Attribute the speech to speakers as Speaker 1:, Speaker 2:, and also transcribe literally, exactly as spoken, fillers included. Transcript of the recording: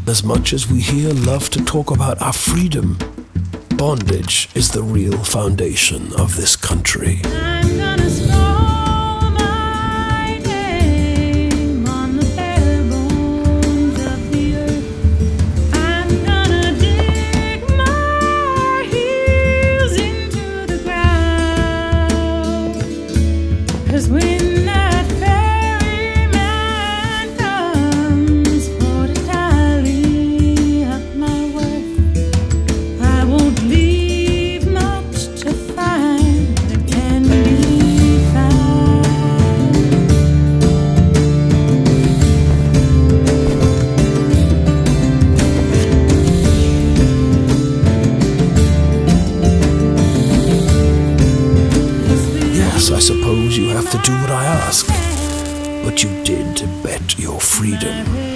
Speaker 1: As much as we here love to talk about our freedom, bondage is the real foundation of this country.
Speaker 2: I'm gonna scroll my name on the bare bones of the earth. I'm gonna dig my heels into the ground. 'Cause when that ferryman comes for to tally up my worth, I won't leave much to find that can be found.
Speaker 1: Yes, I suppose you have to do what I ask, but you did bet your freedom.